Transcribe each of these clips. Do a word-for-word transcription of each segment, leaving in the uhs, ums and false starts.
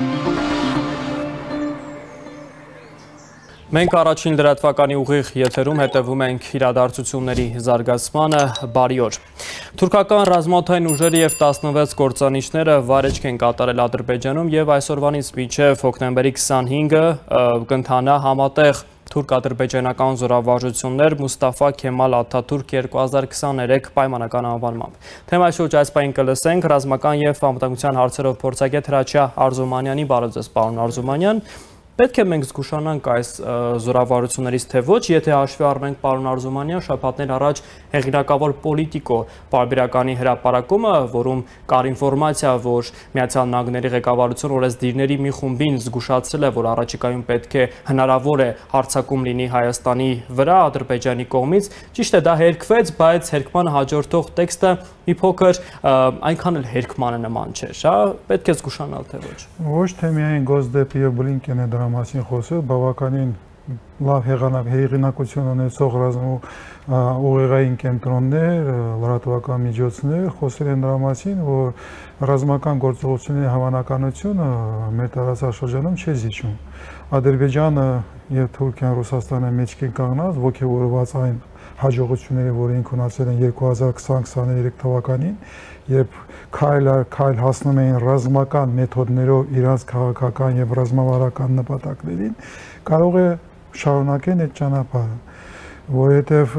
Մենք առաջին լրատվականի ուղիղ եթերում հետևում ենք իրադարձությունների զարգացմանը, բարի օր։ Թուրքական ռազմաօդային ուժերը և տասնվեց կործանիչները վայրէջք են կատարել Ադրբեջանում և այսօրվանից մինչև հոկտեմբերի քսանհինգը կընթանա համատեղ թուրք-ադրբեջանական զորավարժություններ Մուստաֆա Քեմալ Աթաթուրք երկու հազար քսաներեք պայմանական անվանմամբ։ Թեմայի շուրջ այս պահին կլսենք ռազմական և անվտանգության հարցերով փորձագետ Հրաչյա Արզումանյանի։ Բարև ձեզ, պարոն Արզումանյան։ Պետք է մենք զգուշանանք այս զորավարություններից թե ոչ, եթե հաշվի առնենք պարոն Արզումանյան շաբաթներ առաջ հեղինակավոր Պոլիտիկո պարբերականի հրապարակումը, որում կար ինֆորմացիա, որ Միացյալ Նահանգների ղեկավարությունը օրենսդիրների մի խումբին զգուշացրել է, որ առաջիկայում պետք է հնարավոր է հարձակում լինի Հայաստանի վրա Ադրբեջանի կողմից։ Ճիշտ է, դա հերքվեց, բայց հերքմանը հաջորդող տեքստը մի փոքր այնքան էլ հերքմանը նման չէր, հա, պետք է զգուշանալ թե ոչ։ Ոչ թե միայն Գոսդեպ եւ Բլինկենը դրա մասին խոսել, բավականին լավ հեղինակություն ունեցող ռազմու ուղեղային կենտրոններ, լրատվական միջոցներ խոսել են դրա մասին, որ ռազմական գործողությունների հավանականությունը մեր տարածաշրջանում չէ զիջում։ Ադրբեջանը եւ Թուրքիան, Ռուսաստանը մեջքին կանգնած ոգևորված այն հաջողությունները, որ ինք ունեցել են երկու հազար քսան քսաներեք թվականին, երբ քայլ առ քայլ հասնում էին ռազմական մեթոդներով իրանց քաղաքական եւ ռազմավարական նպատակներին, կարող է շարունակեն այդ ճանապարհը, որովհետեւ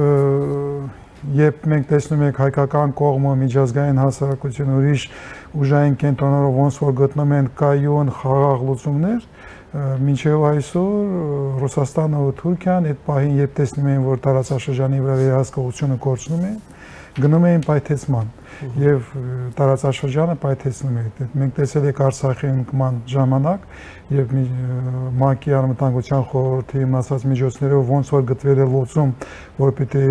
երբ մենք տեսնում ենք հայկական կողմը միջազգային հասարակությունը ուրիշ ուժային կենտրոններով ոնց որ գտնում են կայուն խաղաղ լուծումներ, մինչև այսօր Ռուսաստանը ու Թուրքիան այդ պահին երբ տեսնում էին, որ տարածաշրջանի վրա վերահսկողությունը կորցնում են, գնում էին պայթեցման եւ տարածաշրջանը պայթեցնում էր։ Մենք տեսել ենք Արցախի անկման ժամանակ եւ ՄԱԿ-ի անվտանգության խորհրդի հիմնացած միջոցներով ոնց որ գտվել է լուծում, որ պիտի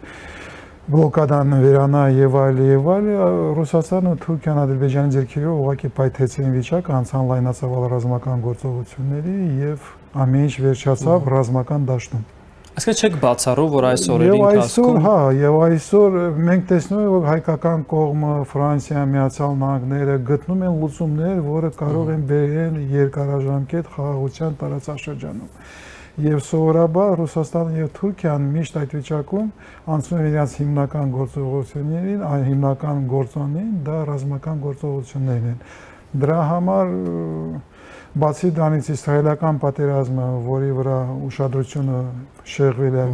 բլոկադան վերանա եւ այլ եւ այլ, Ռուսաստանը ու Թուրքիան Ադրբեջանի ձեռքերով ուղղակի պայթեցին վիճակը, անցան լայնածավալ ռազմական գործողությունների եւ ամեն ինչ վերջացավ ռազմական դաշտում։ Այսինքն չեք բացառում, որ այս օրերի ընթացքում, հա, եւ այսօր մենք տեսնում ենք, որ հայկական կողմը, Ֆրանսիա, Միացյալ Նահանգները գտնում են լուծումներ, որը կարող են բերել երկարաժամկետ խաղաղության տարածաշրջանում։ Եվ սովորաբար Ռուսաստանը եւ Թուրքիան միշտ այդ վիճակում անցնում են իրենց հիմնական գործողություններին, այն հիմնական գործոնին դա ռազմական գործողություններն են։ Դրա համար բացի դրանից իսրայելական պատերազմը, որի վրա ուշադրությունը շեղվել է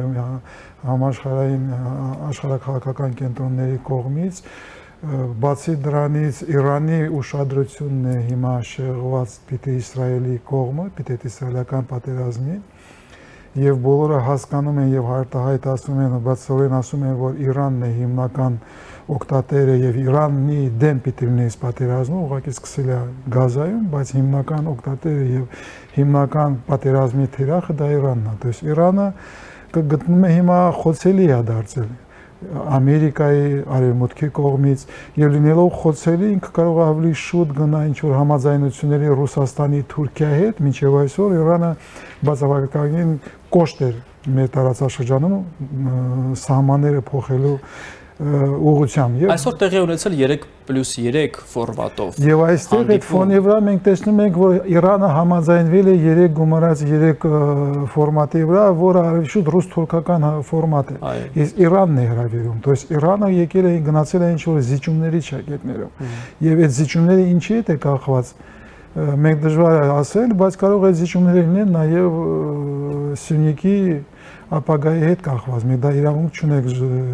համաշխարհային աշխարհաքաղաքական կենտրոնների կողմից, բացի դրանից Իրանի ուշադրությունն է հիմա շեղված պիտի Իսրայելի կողմը, պիտի իսրայելական պատերազմին, եւ բոլորը հասկանում են եւ հարտահայտացնում են, բացառորեն ասում են, որ Իրանն է հիմնական օկտատերը եւ Իրանի դեմ պիտի լինի պատերազմը, ուղղակի սկսել է Գազայում, բայց հիմնական օկտատերը եւ հիմնական պատերազմի թիրախը դա Իրանն է։ То есть Իրանը գտնում է հիմա խոցելի է դարձել Ամերիկայի արևմուտքի կողմից եւ լինելով խոցելի ինքը կարող է ավելի շուտ գնա ինչ որ համաձայնությունների Ռուսաստանի, Թուրքիայի հետ, մինչեւ այսօր Իրանը բացառական կոշտ էր մեր տարածաշրջանում սահմանները փոխելու ուղղությամբ։ Այսօր տեղի ունեցել երեք պլյուս երեք ֆորմատով։ Եվ այստեղ այդ ֆոնի վրա մենք տեսնում ենք, որ Իրանը համաձայնվել է երեք գումարած երեք ֆորմատի վրա, որը շուտ ռուս-թուրքական ֆորմատ է։ Իսկ Իրանն է հրավիրում, то есть Իրանը եկել է գնացել է ինչ որ զիջումների ճակատներով։ Եվ այդ զիջումները ինչի հետ է կախված, մենք դժվար է ասել, բայց կարող է զիջումները լինեն նաև Սյունիքի ապագայի հետ կախված։ Մենք դա իրավունք չունենք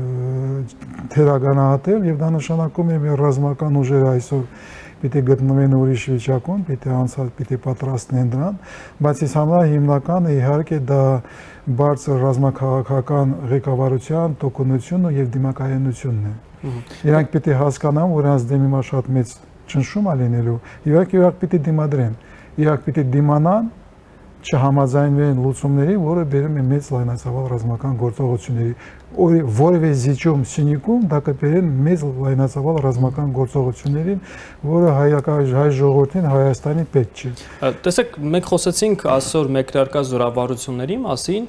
թերագանահատել եւ դա նշանակում է մեր ռազմական ուժերը այսօր պիտի գտնվեն ուրիշ վիճակում, պիտի անցած, պիտի պատրաստեն դրան, բայց ես համար հիմնականը իհարկե դա բարձր ռազմաքաղաքական ղեկավարության տոկունությունը եւ դիմակայունությունն է։ Իրանք պիտի հասկանան, որ նրանց դեմ հիմա շատ մեծ ճնշում է լինելու, իհարկե իրանք պիտի դիմադրեն, իրանք պիտի դիմանան չհամաձայնվեն լուծումների, որը բերում է մեծ լայնածավալ ռազմական գործողությունների։ որևէ զիջում Սյունիքում դա կբերեն մեծ լայնածավալ ռազմական գործողություններին, որը հայ ժողովրդին Հայաստանի պետք չէ։ Տեսեք, մենք խոսեցինք այսօր մեկնարկած զորավարությունների մասին,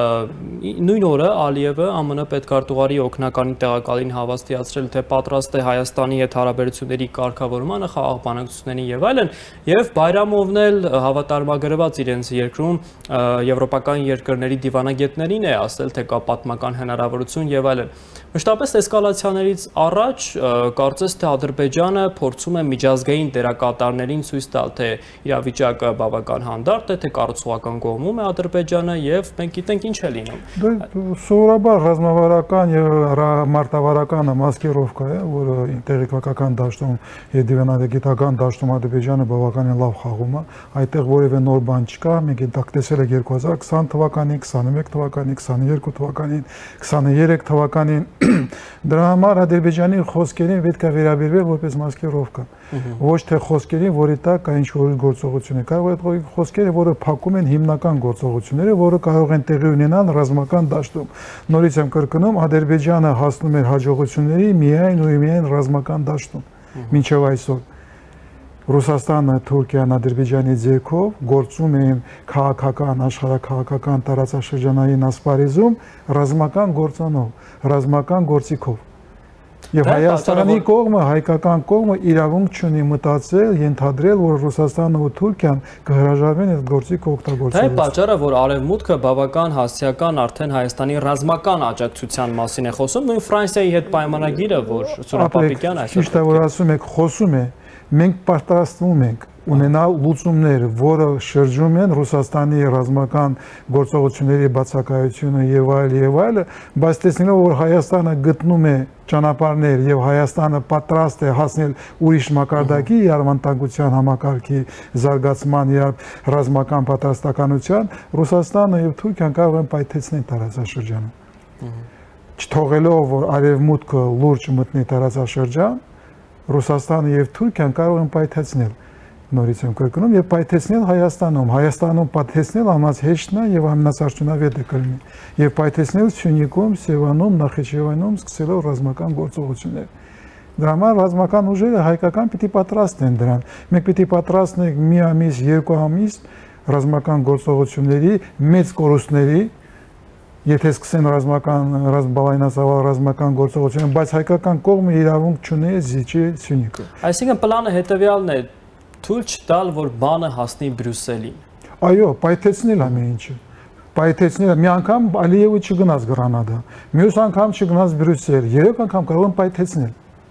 նույն օրը Ալիևը ԱՄՆ պետքարտուղարի օգնականի տեղակալին հավաստիացրել, թե պատրաստ է Հայաստանի հետ հարաբերությունների կարգավորմանը, խաղաղ բանակցություններին եւ այլն, եւ Բայրամովն էլ հավատարմագրված իրենց երկրում եվրոպական երկրների դիվանագետներին է ասել, թե կա պատմական հնարավորություն եւ այլն։ Մշտապես էսկալացիաներից առաջ կարծես թե Ադրբեջանը փորձում է միջազգային դերակատարներին ցույց տալ, թե իրավիճակը բավական հանդարտ է, թե կառուցողական կողմում է Ադրբեջանը եւ մենք գիտենք ինչ է լինում։ Սովորաբար ռազմավարական եւ մարտավարական մասկիրովկա է, որը ինտեգրատիվական դաշտում եւ դիվանագիտական դաշտում Ադրբեջանը բավականին լավ խաղում է, այդտեղ որևէ նոր բան չկա, մենք դա տեսել ենք երկու հազար քսան թվականին, քսաներեք թվականին, քսաներկու թվականին, քսաներեք թվականին Դրա համար Ադրբեջանի խոսքերին պետք է վերաբերվել որպես մասկիրովկա, ոչ թե խոսքերին, որի տակ կա ինչ-որ գործողություն է։ Կարող է այդ խոսքերը, որը փակում են հիմնական գործողությունները, որը կարող են տեղի ունենալ ռազմական դաշտում։ Նորից եմ կրկնում, Ադրբեջանը հասնում էր հաջողությունների միայն ու միայն ռազմական դաշտում։ Մինչև այսօր Ռուսաստանը, Թուրքիան, Ադրբեջանի ձեռքով գործում են քաղաքական, աշխարհաքաղաքական տարածաշրջանային ասպարեզում ռազմական գործոնով, ռազմական գործիքով։ Եվ Հայաստանի կողմը, հայկական կողմը իրավունք չունի մտածել, ենթադրել, որ Ռուսաստանը ու Թուրքիան կհրաժարվեն այդ գործիքը օգտագործել։ Դա է պատճառը, որ Արևմուտքը բավական հասցեական արդեն Հայաստանի ռազմական աջակցության մասին է խոսում, նույն Ֆրանսիայի հետ պայմանագիրը, որ Սուրապ Պապիկյանը այսօր ճիշտ է, որ ասում եք, խոսում է, մենք պատրաստվում ենք ունենալ լուծումներ, որը շրջում են Ռուսաստանի ռազմական գործողությունների բացակայությունը եւ այլ եւ այլը, բայց տեսնելով, որ Հայաստանը գտնում է ճանապարհներ եւ Հայաստանը պատրաստ է հասնել ուրիշ մակարդակի իրավանտանգության համակարգի զարգացման եւ ռազմական պատրաստականության, Ռուսաստանը եւ Թուրքիան կարող են պայթեցնել տարածաշրջանը։ Չթողելով, որ Արևմուտքը լուրջ մտնի տարածաշրջան, Ռուսաստանը եւ Թուրքիան կարող են պայթեցնել, նորից եմ կրկնում, եւ պայթեցնել Հայաստանում, Հայաստանում պայթեցնել ամաց հեշտն է եւ ամենասարդյունավետը կլինի, եւ պայթեցնել Սյունիքում, Սևանում, Նախիջևանում սկսելով ռազմական գործողություններ։ Դրա համար ռազմական ուժերը հայկական պիտի պատրաստեն դրան։ Մենք պիտի պատրաստենք մի ամիս, երկու ամիս ռազմական գործողությունների մեծ կորուստների, եթե սկսեն ռազմական բալայնացավալ ռազմական գործողություն, բայց հայկական կողմը իրավունք չունի զիջի Սյունիքը։ Այսինքն պլանը հետևյալն է՝ թույլ չտալ, որ բանը հասնի Բրյուսելին։ Այո, պայթեցնել ամեն ինչը։ Պայթեցնել, մի անգամ Ալիևը չգնաց Գրանադա, մյուս անգամ չգնաց Բրյուսել, երեք անգամ կարող են պայթեցնել։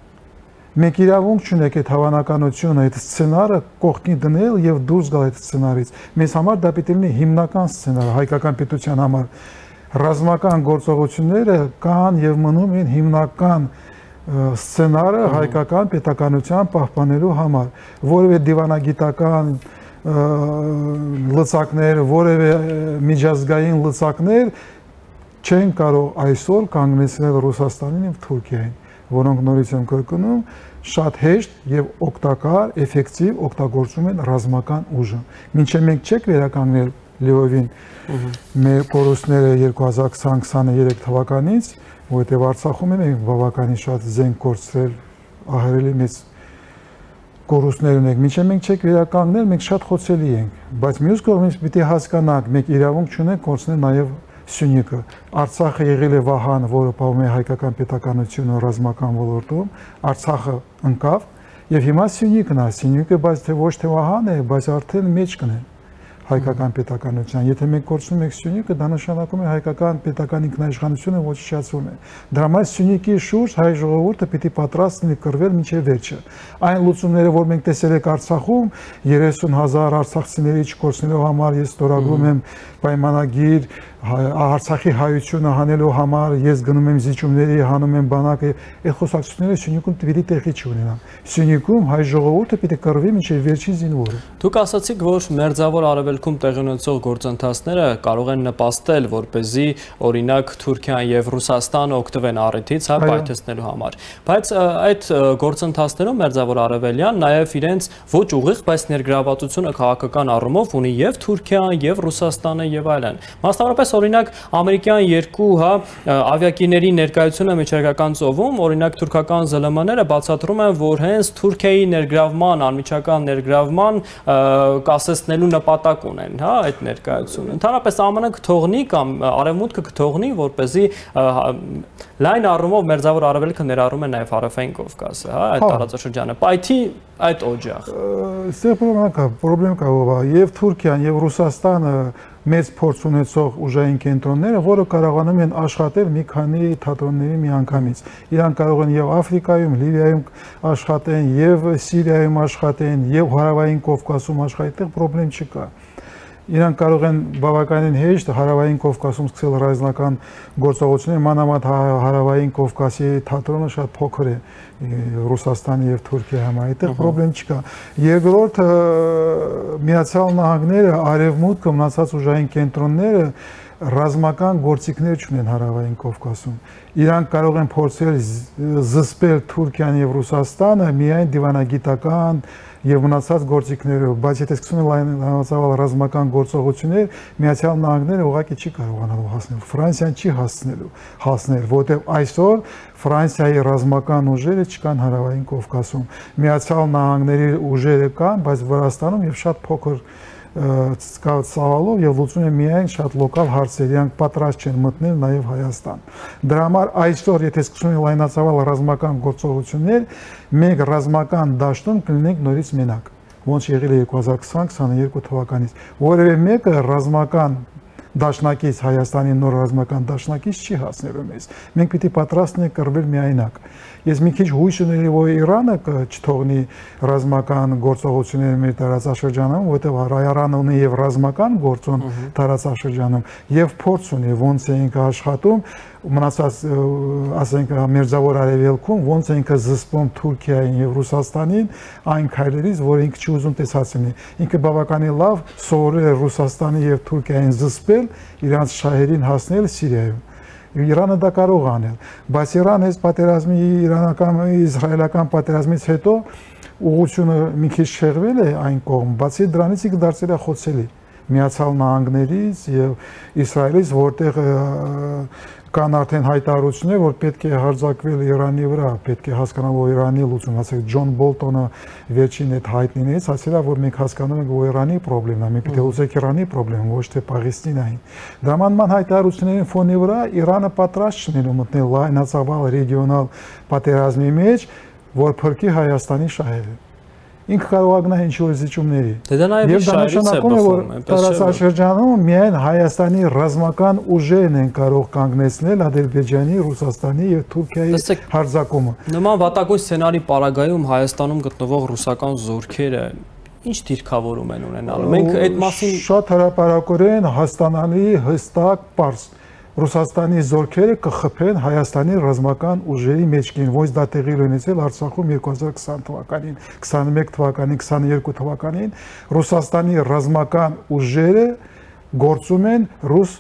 Մենք իրավունք չունենք այդ հավանականությունը, այդ սցենարը կողքին դնել եւ դուրս գալ այդ սցենարից։ Մեզ համար դա պիտի լինի հիմնական սցենարը հայկական պետության համար։ Ռազմական գործողությունները կան եւ մնում են հիմնական սցենարը հայկական պետականության պահպանելու համար, որևէ դիվանագիտական լծակներ, որևէ միջազգային լծակներ չեն կարող այսօր կանգնեցնել Ռուսաստանին եւ Թուրքիային, որոնք նորից եմ կրկնում, շատ հեշտ եւ օգտակար, էֆեկտիվ օգտագործում են ռազմական ուժը։ Մինչեւ մենք չեք վերականգնել լիովին մեր կորուստները երկու հազար քսան քսաներեք թվականից, որտեղ Արցախում ենք բավականին շատ զենք կորցրել, ահռելի մեծ կորուստներ ունենք, մինչև մենք չեք վերականգնել, մենք շատ խոցելի ենք, բայց մյուս կողմից պիտի հասկանանք, մենք իրավունք չունենք կորցնել նաև Սյունիքը։ Արցախը եղել է Վահան, որը պահում է հայկական պետականությունը ռազմական ոլորտում, Արցախը ընկավ եւ հիմա Սյունիքն է, Սյունիքը բայց թե ոչ թե Վահան է, բայց արդեն մեջքն է հայկական պետականության։ Եթե մենք կորցնում ենք Սյունիքը, դա նշանակում է հայկական պետական ինքնաիշխանությունը ոչնչացվում է։ Դրա համար Սյունիքի շուրջ հայ ժողովուրդը պիտի պատրաստ լինի կռվել մինչև վերջը։ Այն լուծումները, որ մենք տեսել ենք Արցախում, երեսուն հազար արցախցիների չկորցնելու համար ես ստորագրում եմ պայմանագիր Արցախի հայությունը հանելու համար, ես գնում եմ զիջումների, հանում եմ բանակը, այդ խոսակցությունները Սյունիքում պիտի տեղի չունենան։ Սյունիքում հայ ժողովուրդը պիտի կռվի մինչև վերջին զինվորը։ Դուք ասացիք, որ մերձավոր Արևելքում արևելքում տեղի ունեցող գործընթացները կարող են նպաստել, որպեսզի օրինակ Թուրքիան եւ Ռուսաստանը օգտվեն առիթից, հա, պայթեցնելու համար։ Բայց այդ գործընթացներում Մերձավոր Արևելյան նաեւ իրենց ոչ ուղիղ, բայց ներգրավվածությունը քաղաքական առումով ունի եւ Թուրքիան, եւ Ռուսաստանը եւ այլն։ Մասնավորապես օրինակ ամերիկյան երկու, հա, ավիակիների ներկայությունը միջերկրական ծովում, օրինակ թուրքական զլ էմ-ները բացատրում են, որ հենց Թուրքիայի ներգրավման, անմիջական ներգրավման կասեցնելու նպատակ ունեն, հա, այդ ներկայությունը։ Ընդհանրապես է մ-ը կթողնի կամ արևմուտքը կթողնի, որպեսզի լայն առումով Մերձավոր Արևելքը ներառում է նաև Հարավային Կովկասը, հա, այդ տարածաշրջանը։ Պայթի այդ օջախ։ Այստեղ պրոբլեմ կա, եւ Թուրքիան եւ Ռուսաստանը մեծ փորձ ունեցող ուժային կենտրոնները, որը կարողանում են աշխատել մի քանի թատրոնների միանգամից։ Իրանք կարող են եւ Աֆրիկայում, Լիբիայում աշխատեն, եւ Սիրիայում աշխատեն, եւ Հարավային Կովկասում աշխատեն, այդտեղ պրոբլեմ չկա։ Իրանք կարող են բավականին հեշտ Հարավային Կովկասում սկսել ռազմական գործողություններ, մանավանդ Հարավային Կովկասի թատրոնը շատ փոքր է Ռուսաստանի եւ Թուրքիայի համար, այդտեղ պրոբլեմ չկա։ Երկրորդ, Միացյալ Նահանգները, Արևմուտքը, մնացած ուժային կենտրոնները ռազմական գործիքներ չունեն Հարավային Կովկասում։ Իրանք կարող են փորձել զսպել Թուրքիան եւ Ռուսաստանը միայն դիվանագիտական եւ մնացած գործիքներով, բայց եթե սկսում են լայնածավալ ռազմական գործողություններ, Միացյալ Նահանգները ուղղակի չի կարողանալու հասնել, Ֆրանսիան չի հասնելու, հասնել, որտեղ այսօր Ֆրանսիայի ռազմական ուժերը չկան Հարավային Կովկասում։ Միացյալ Նահանգների ուժերը կան, բայց Վրաստանում եւ շատ փոքր ցավալով եւ լուծում է միայն շատ լոկալ հարցեր, իրանք պատրաստ չեն մտնել նաեւ Հայաստան։ Դրա համար այսօր եթե սկսում են լայնածավալ ռազմական գործողություններ, մենք ռազմական դաշտում կլինենք նորից մենակ, ոնց եղել է երկու հազար քսան քսաներկու թվականից, որևէ մեկը ռազմական դաշնակից Հայաստանի նոր ռազմական դաշնակից չի հասնելու մեզ։ Մենք պիտի պատրաստ ենք կռվել միայնակ։ Ես մի քիչ հույս ունեի, որ Իրանը չթողնի ռազմական գործողություններ մեր տարածաշրջանում, որտեղ Իրանը ունի եւ ռազմական գործոն տարածաշրջանում, եւ փորձ ունի ոնց ենք աշխատում, մնացած ասենք Մերձավոր Արևելքում ոնց ենք զսպում Թուրքիային եւ Ռուսաստանին այն քայլերից, որ ինքը չի ուզում տեսածնի։ Ինքը բավականին լավ սովորել է Ռուսաստանի եւ Թուրքիային զսպել, իրանց շահերին հասնել Սիրիայում։ Իրանը դա կարող անել, բայց Իրանը այս պատերազմի իրանական իսրայելական պատերազմից հետո ուղղությունը մի քիչ շեղվել է այն կողմ, բացի դրանից ինքը դարձել է խոցելի Միացյալ Նահանգներից եւ Իսրայելից, որտեղ կան արդեն հայտարարություններ, որ պետք է հարձակվել Իրանի վրա, պետք է հասկանալ, որ Իրանի լուծում, ասենք Ջոն Բոլտոնը վերջին այդ հայտնիներից ասել է, որ մենք հասկանում ենք, որ Իրանի խնդիրն է, մենք պետք է լուծենք Իրանի խնդիրը, ոչ թե Պաղեստինային։ Դրա մանման հայտարարությունների ֆոնի վրա Իրանը պատրաստ չնելու մտնել լայնածավալ ռեգիոնալ պատերազմի մեջ, որ փրկի Հայաստանի շահերը։ Ինքը կարող է ինչ-որ զիջումների։ Եվ դա նշանակում է, որ տարածաշրջանում միայն Հայաստանի ռազմական ուժերն են կարող կանգնեցնել Ադրբեջանի, Ռուսաստանի եւ Թուրքիայի հարձակումը։ Նման վատագույն սցենարի պարագայում Հայաստանում գտնվող ռուսական զորքերը ինչ դիրքավորում են ունենալու։ Մենք այդ մասին շատ հրապարակորեն հաստանալի հստակ պարզ Ռուսաստանի զորքերը կխփեն Հայաստանի ռազմական ուժերի մեջքին, ոչ դա տեղի ունեցել Արցախում երկու հազար քսան թվականին, քսաներեք թվականին, քսաներկու թվականին Ռուսաստանի ռազմական ուժերը գործում են ռուս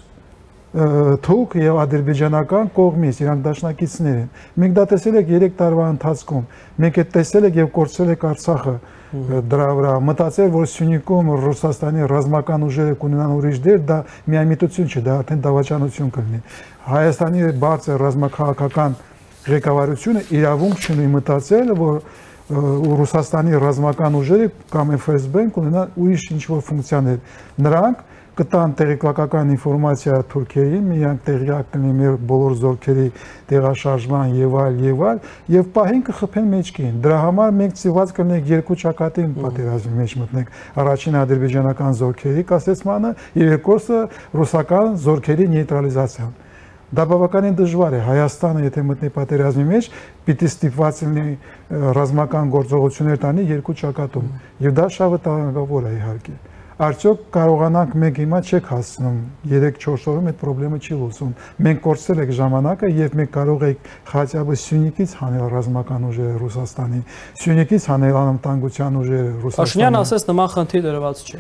թուրք եւ ադրբեջանական կողմից, իրանք դաշնակիցներ են։ Մենք դա տեսել ենք երեք տարվա ընթացքում։ Մենք այդ տեսել ենք եւ կորցրել ենք Արցախը դրա վրա, մտածել, որ Սյունիքում Ռուսաստանի ռազմական ուժերը կունենան ուրիշ դեր, դա միամիտություն չէ, դա արդեն դավաճանություն կլինի։ Հայաստանի բարձր ռազմաքաղաքական ղեկավարությունը իրավունք չունի մտածել, որ Ռուսաստանի ռազմական ուժերը կամ Էֆ Էս Բեն կունենան ուրիշ ինչ-որ ֆունկցիաներ։ Նրանք կտան տեղեկատվական ինֆորմացիա Թուրքիային, միանք տեղյակ կլինի մեր բոլոր զորքերի տեղաշարժման եւ այլ եւ այլ, եւ պահին կխփեն մեջքին։ Դրա համար մենք ծիված կլինենք երկու ճակատի պատերազմի մեջ մտնենք։ Առաջին ադրբեջանական զորքերի կասեցմանը եւ երկրորդը ռուսական զորքերի նեյտրալիզացիան։ Դա բավականին դժվար է։ Հայաստանը եթե մտնի պատերազմի մեջ, պիտի ստիպված լինի ռազմական գործողություններ տանի երկու ճակատում։ Եվ դա շատ վտանգավոր է իհարկե։ Արդյոք կարողանանք մենք հիմա չեք հասնում երեք-չորս օրում այդ խնդրը չի լուծում։ Մենք կորցրել ենք ժամանակը եւ մենք կարող ենք հատյաբը Սյունիքից հանել ռազմական ուժերը Ռուսաստանի, Սյունիքից հանել անվտանգության ուժերը Ռուսաստանի։ Փաշինյանը ասես նման խնդիր դրված չէ։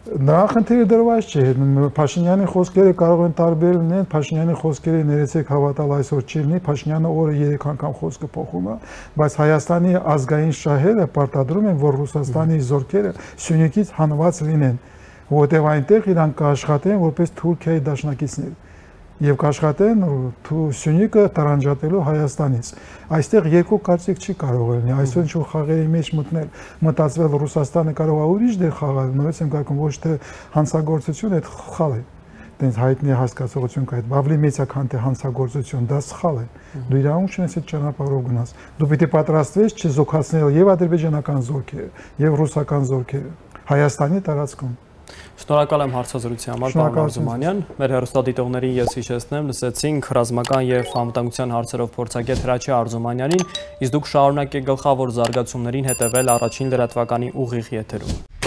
Նրա խնդիրը դրված չէ, Փաշինյանի խոսքերը կարող են տարբեր լինել, Փաշինյանի խոսքերը ներեցեք հավատալ այսօր չի լինի, Փաշինյանը օրը երեք անգամ խոսքը փոխում է, բայց Հայաստանի ազգային շահերը պարտադրում են, որ Ռուսաստանի զորքերը Սյունիքից հանված լինեն, որովհետև այնտեղ իրանք կաշխատեն որպես Թուրքիայի դաշնակիցներ եւ կաշխատեն Սյունիքը տարանջատելու Հայաստանից։ Այստեղ երկու կարծիք չի կարող լինի, այսօր ինչ որ խաղերի մեջ մտնել, մտածվել Ռուսաստանը կարող է ուրիշ դեր խաղալ, նորից եմ կարգում ոչ թե հանցագործություն, այդ սխալ է։ Դենց հայտնի հասկացողություն կա, այդ բավլի մեծ է, քան թե հանցագործություն, դա սխալ է։ Դու իրավունք չունես այդ ճանապարհով գնաս։ Դու պիտի պատրաստվես չզոքացնել եւ ադրբեջանական զորքերը, եւ ռուսական զորքերը Հայաստանի տարածքում։ Շնորհակալ եմ հարցազրույցի համար, պարոն Արզումանյան։ Մեր հեռուստադիտողներին ես հիշեցնեմ, լսեցինք ռազմական եւ անվտանգության հարցերով փորձագետ Հրաչյա Արզումանյանին, իսկ դուք շարունակեք գլխավոր զարգացումներին հետևել առաջին լրատվականի ուղիղ եթերում։